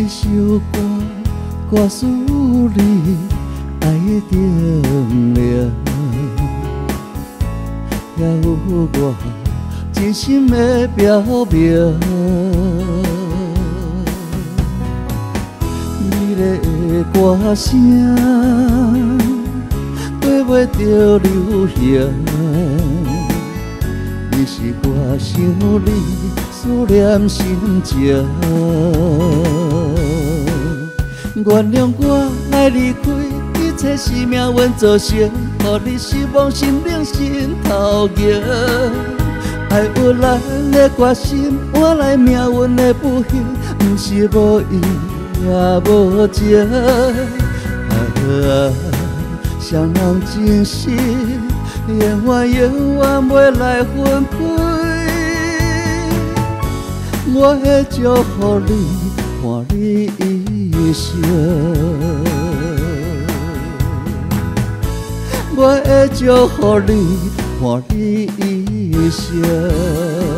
一首歌，歌词里爱的定名，也有我真心的表明。美丽的歌声，对袂着流行。你是我想你思念心情，原谅我爱离开，一切是命运造成，予你失望心冷心头热。爱有咱的决心，换来命运的不幸，不是无意也无情。双人真实，永远袂来分开。我会祝福你，伴你一生。我会祝福你，伴你一生。